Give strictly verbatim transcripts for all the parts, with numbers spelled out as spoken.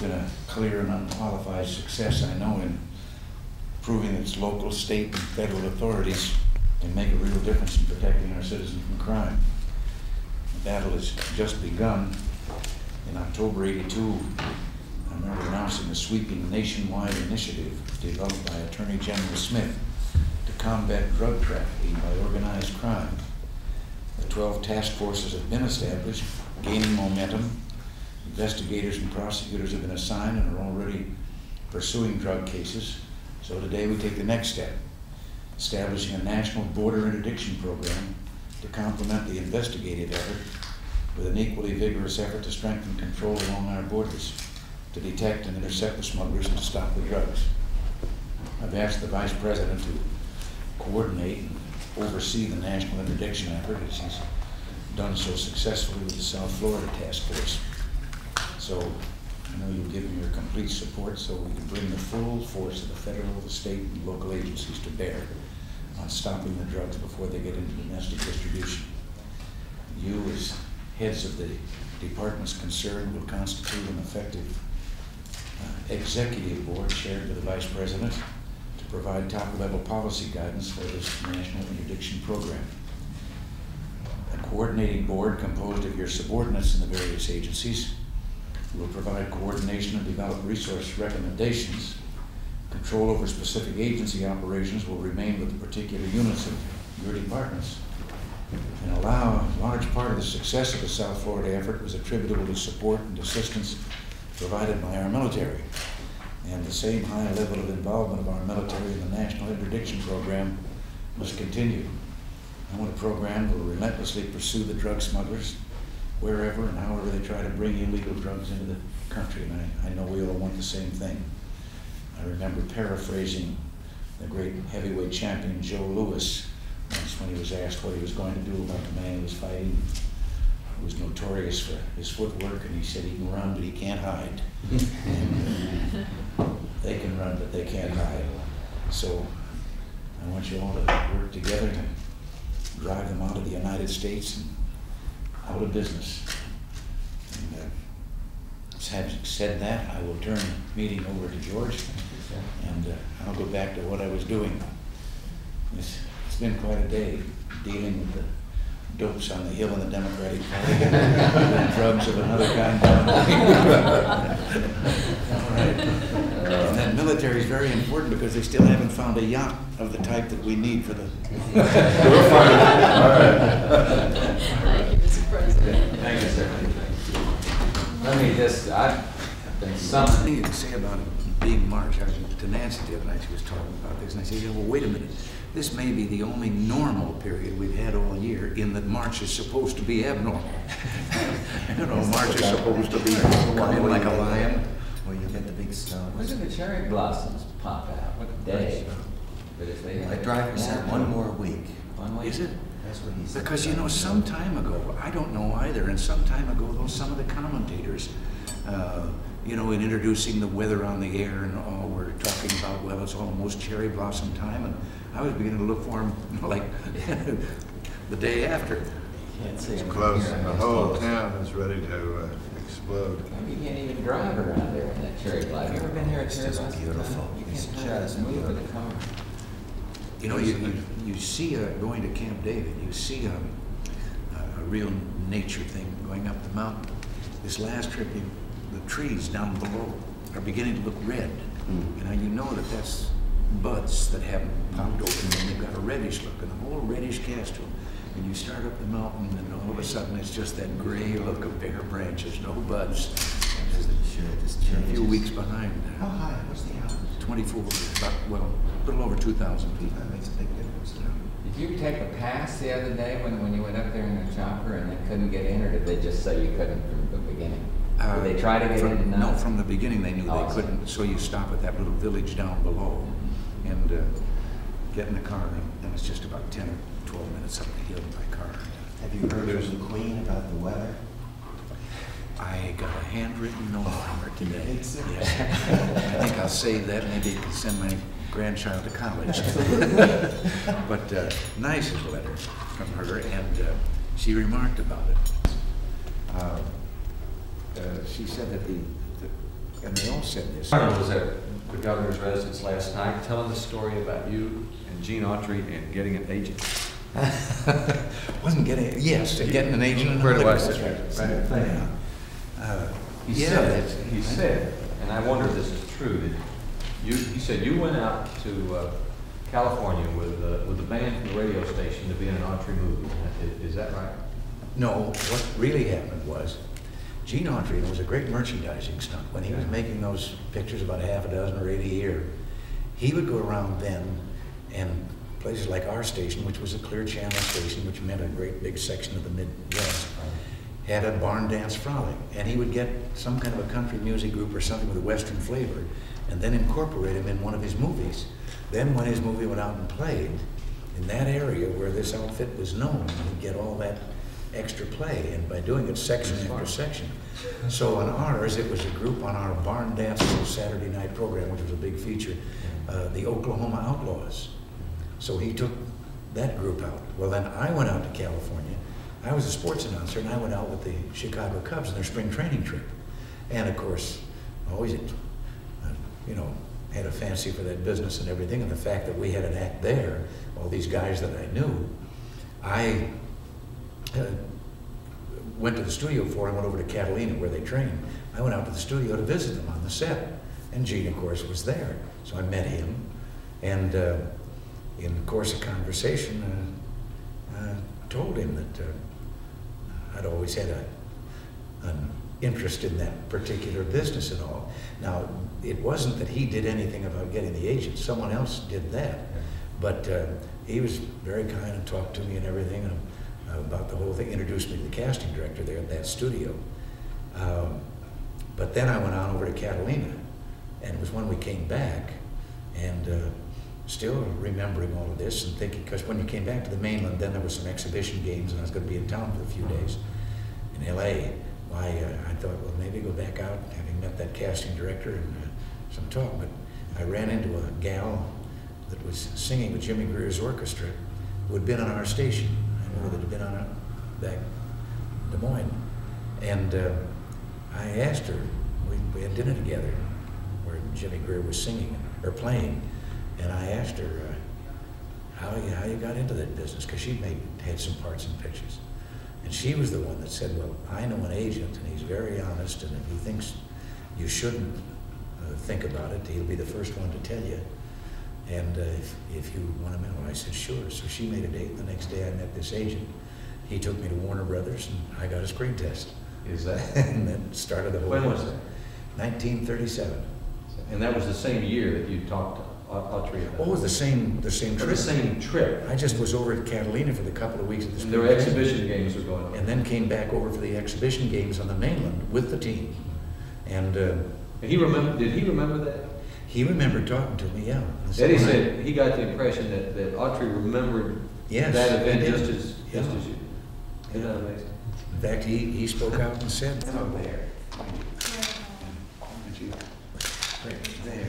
been a clear and unqualified success, I know, in proving that its local, state, and federal authorities can make a real difference in protecting our citizens from crime. The battle has just begun. In October eighty-two, I remember announcing a sweeping nationwide initiative developed by Attorney General Smith to combat drug trafficking by organized crime. The twelve task forces have been established, gaining momentum. Investigators and prosecutors have been assigned and are already pursuing drug cases. So today we take the next step, establishing a national border interdiction program to complement the investigative effort with an equally vigorous effort to strengthen control along our borders, to detect and intercept the smugglers and to stop the drugs. I've asked the Vice President to coordinate and oversee the national interdiction effort, as he's done so successfully with the South Florida Task Force. So I know you'll give me your complete support so we can bring the full force of the federal, the state, and local agencies to bear on stopping the drugs before they get into domestic distribution. You, as heads of the departments concerned, will constitute an effective uh, executive board chaired by the Vice President to provide top-level policy guidance for this national interdiction program. A coordinating board composed of your subordinates in the various agencies will provide coordination and develop resource recommendations. Control over specific agency operations will remain with the particular units of your departments. And allow a large part of the success of the South Florida effort was attributable to support and assistance provided by our military. And the same high level of involvement of our military in the National Interdiction Program must continue. I want a program that will relentlessly pursue the drug smugglers wherever and however they try to bring illegal drugs into the country. And I, I know we all want the same thing. I remember paraphrasing the great heavyweight champion Joe Louis once when he was asked what he was going to do about the man who was fighting, who was notorious for his footwork, and he said he can run but he can't hide. And, uh, they can run but they can't hide. So I want you all to work together to drive them out of the United States and out of business. And uh, having said that, I will turn the meeting over to George, and uh, I'll go back to what I was doing. It's, it's been quite a day dealing with the dopes on the Hill in the Democratic Party and drugs of another kind down there. All right. And that military is very important because they still haven't found a yacht of the type that we need for the... We'll find it. All right. Thank you, Mister President. Thank you, sir. Let me just, I've been summoned. Something you can say about it being March. I was to Nancy the other night, she was talking about this, and I said, yeah, well, wait a minute. This may be the only normal period we've had all year in that March is supposed to be abnormal. You know, March is supposed to be come in like a lion. Where you get the big snow. When do the cherry blossoms pop out? What day? But if they My driver said one more week. One week? Is it? That's what he said. Because, you know, some time ago, I don't know either, and some time ago, those some of the commentators, uh, you know, in introducing the weather on the air and all, were talking about, well, it's almost cherry blossom time, and I was beginning to look for them like the day after. Can't see It's them close, from and here. the It's whole close. town is ready to uh, explode. You can't even drive around there in that cherry blossom. Have you ever been here at It's cherry just blossom? beautiful. You It's can't just just move with beautiful. a car. You know, you, you, you see, uh, going to Camp David, you see um, a, a real nature thing going up the mountain. This last trip, you, the trees down below are beginning to look red. Mm. And you know that that's buds that haven't popped open, and they've got a reddish look, and a whole reddish cast to them. And you start up the mountain, and all of a sudden it's just that gray look of bare branches, no buds. Sure, this A changes. few weeks behind. How high? What's the altitude? twenty-four, about, well, a little over two thousand feet. That makes a big difference. Did you take a pass the other day when, when you went up there in the chopper and they couldn't get in, or did they just say you couldn't from the beginning? Uh, Did they try to get from, in and No, not? from the beginning they knew Oh, I they see. couldn't, so you stop at that little village down below and uh, get in the car, and then it's just about ten or twelve minutes up the hill by car. Have you heard from the Queen about the weather? I got a handwritten note from her today. think so? Yes. I think I'll save that, maybe I can send my grandchild to college. But uh, nice letter from her, and uh, she remarked about it. Uh, uh, she said that the, the and they all said this. I was at the governor's residence last night telling the story about you and Gene Autry and getting an agent. Wasn't getting, yes, getting an agent. and Where do I that's sit? right. Right there. Yeah. Uh, He yeah, said, that's- he said, and I wonder if this is true, that you, he said you went out to uh, California with, uh, with the band from the radio station to be in an Autry movie. Is, is that right? No, what really happened was, Gene Autry was a great merchandising stunt. When he was making those pictures, about a half a dozen or eight a year, he would go around then and places like our station, which was a clear channel station, which meant a great big section of the Midwest, had a barn dance frolic. And he would get some kind of a country music group or something with a Western flavor, and then incorporate him in one of his movies. Then when his movie went out and played, in that area where this outfit was known, he'd get all that extra play, and by doing it section after section. So on ours, it was a group on our barn dance Saturday night program, which was a big feature, uh, the Oklahoma Outlaws. So he took that group out. Well, then I went out to California. I was a sports announcer, and I went out with the Chicago Cubs on their spring training trip. And of course, always, uh, you know, had a fancy for that business and everything, and the fact that we had an act there, all these guys that I knew, I uh, went to the studio for, I went over to Catalina where they trained. I went out to the studio to visit them on the set, and Gene, of course, was there. So I met him, and uh, in the course of conversation, uh, uh, told him that uh, I'd always had a, an interest in that particular business and all. Now, it wasn't that he did anything about getting the agent. Someone else did that. But uh, he was very kind and talked to me and everything and, uh, about the whole thing, introduced me to the casting director there at that studio. Um, but then I went on over to Catalina, and it was when we came back, and uh, still remembering all of this and thinking, because when you came back to the mainland, then there were some exhibition games, and I was going to be in town for a few days in L A. Why, uh, I thought, well, maybe go back out, having met that casting director and uh, some talk. But I ran into a gal that was singing with Jimmy Greer's orchestra, who had been on our station. I know that had been on a, back in Des Moines. And uh, I asked her, we, we had dinner together where Jimmy Greer was singing or playing, and I asked her uh, how, you, how you got into that business, because she'd made, had some parts in pictures. And she was the one that said, well, I know an agent, and he's very honest, and if he thinks you shouldn't uh, think about it, he'll be the first one to tell you. And uh, if, if you want to know, I said, sure. So she made a date. The next day I met this agent. He took me to Warner Brothers, and I got a screen test. Is that? And then started the whole When thing. was it? nineteen thirty-seven. And that was the same year that you talked to Autry about? Oh, it was the same, the same Or trip. the same trip? I just was over at Catalina for the couple of weeks at the And there were spring break, exhibition games were going on? and then came back over for the exhibition games on the mainland with the team. And uh, And he remember, did he remember that? he remembered talking to me, yeah. Eddie said he got the impression that, that Autry remembered Yes, that event he did. just as, just Yeah. as you. Isn't that amazing? In fact, he, he spoke out and said, Hello there. Right there.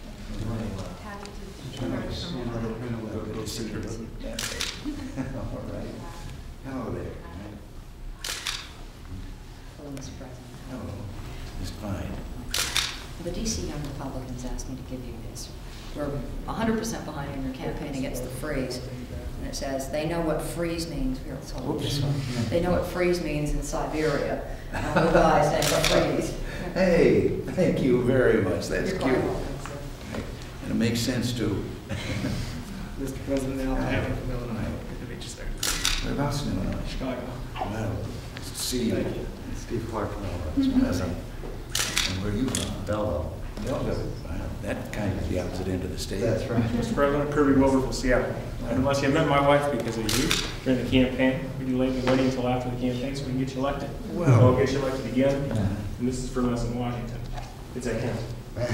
Good to see you. All right. Hello there. Hello, Mister President. Hello. It's fine. The D C Young Republicans asked me to give you this. We're one hundred percent behind in your campaign against the freeze. And it says, they know what freeze means. Here, let's hold this one. They know what freeze means in Siberia. And the guys say freeze. Hey, thank you very much. That's You're cute. quite welcome, sir. And it makes sense too. Mister President, Al Hamilton from Illinois. Good to meet you, sir. Whereabouts in Illinois? Chicago. Well, nice to see you. Thank you. Steve Clark from It's pleasant. And where are you from? Belleville. Belleville. Wow, that kind of the opposite end of the state. That's right. Mister President, Kirby Wilbur from Seattle. And unless you met my wife because of you during the campaign, we delay the wedding until after the campaign so we can get you elected. Well. So we'll get you elected again. And this is from us in Washington. It's a hint.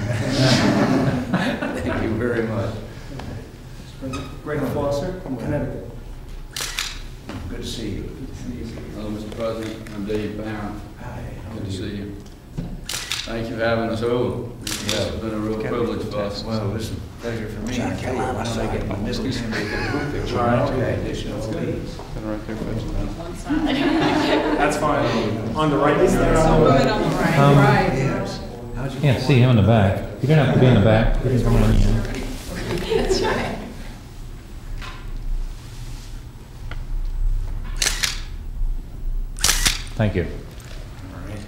Thank you very much. Mister President, Greg Foster from Connecticut. Good to see you. Hello, Mister President. I'm Dave Barron. Hi. how Good are to you? see you. Thank you for having us over. It's been a real privilege for us. Well, listen, pleasure for me. John I tell you, why don't I get my middle name and get a group picture? All right. Okay. Additional leads. Been right there for us. One side. That's fine. On the right is there. So good on the right, right. Yes. How'd you can't see him in the back. You don't have to be in the back. You can come on in. That's right. Thank you. All right.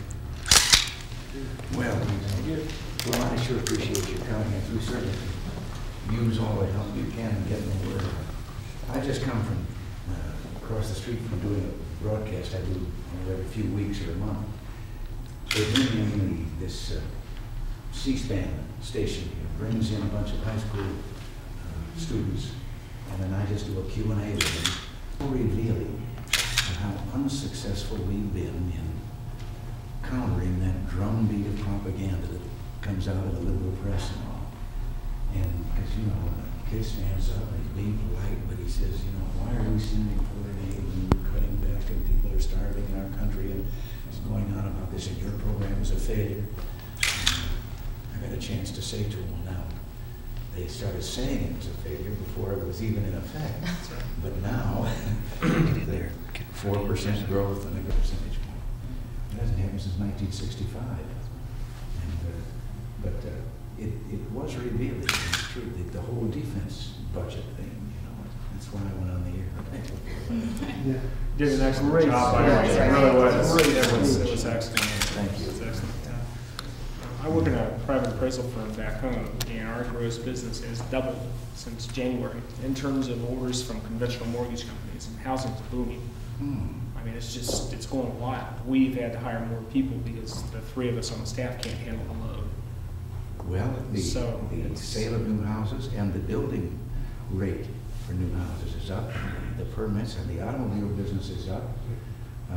Well, well, I sure appreciate your comments. We certainly use all the help you can in getting the word out. I just come from uh, across the street from doing a broadcast I do you know, every few weeks or a month. They bring in the, this uh, C-SPAN station here, brings in a bunch of high school uh, students, and then I just do a Q and A with them, revealing how unsuccessful we've been in countering that drumbeat of propaganda that comes out of the liberal press and all. And because, you know, when a kid stands up and he's being polite, but he says, you know, why are we sending foreign aid when we're cutting back and people are starving in our country, and it's going on about this, and your program is a failure. And I got a chance to say to them, now, they started saying it was a failure before it was even in effect. But now, they're four percent growth and a percentage point. It hasn't happened since nineteen sixty-five. And, uh, but uh, it, it was revealing, it's true, the, the whole defense budget thing, you know, that's why I went on the air. Did an excellent Great. job, by the way. Yeah, It really was. great. It was, it was excellent. Thank you. It was excellent, yeah. I work in a private appraisal firm back home, and our gross business has doubled since January in terms of orders from conventional mortgage companies, and housing's booming. Hmm. I mean, it's just, it's going wild. We've had to hire more people because the three of us on the staff can't handle the load. Well, the, So, the it's- sale of new houses and the building rate for new houses is up. The permits and the automobile business is up. Uh,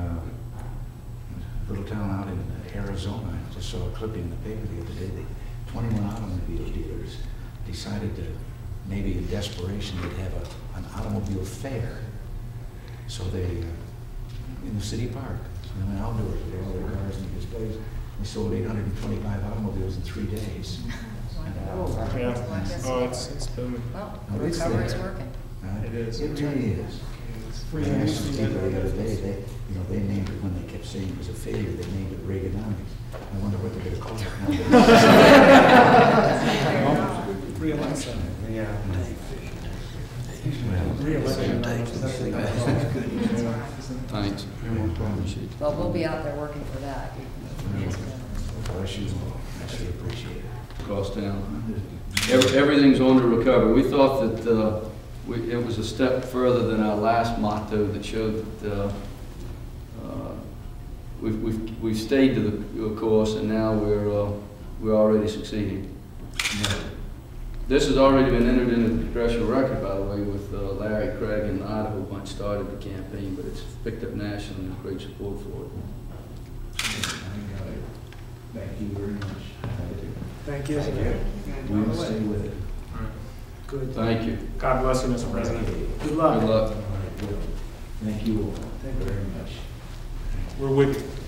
a little town out in Arizona, I just saw a clipping in the paper the other day. The twenty-one automobile dealers decided to, maybe in desperation, they'd have a, an automobile fair. So they, uh, in the city park, so they went outdoors with all their cars and displays. They sold eight hundred twenty-five automobiles in three days. Oh, Yeah. Oh, it's, it's booming. well, No, the it's recovery's there. working. Uh, It is. It really is. I asked some people the other day, they, you know, they named it, when they kept saying it was a failure, they named it Reaganomics. I wonder what they're gonna call it now. Re-election. Yeah. Thanks. Appreciate it. Well, we'll be out there working for that. Bless you all. I sure appreciate it. Across town. Every- Everything's on the recovery. We thought that uh, we- it was a step further than our last motto that showed that uh, uh, we've- we've we've stayed to the course, and now we're uh, we're already succeeding. This has already been entered into the congressional record, by the way, with uh, Larry Craig and the Idaho bunch started the campaign, but it's picked up nationally and there's great support for it. Thank you very much. Thank you. We'll stay with it. Good. Thank you. God bless you, Mister President. Good Good luck. luck. All right, well, thank you all. Thank you very much. We're with you.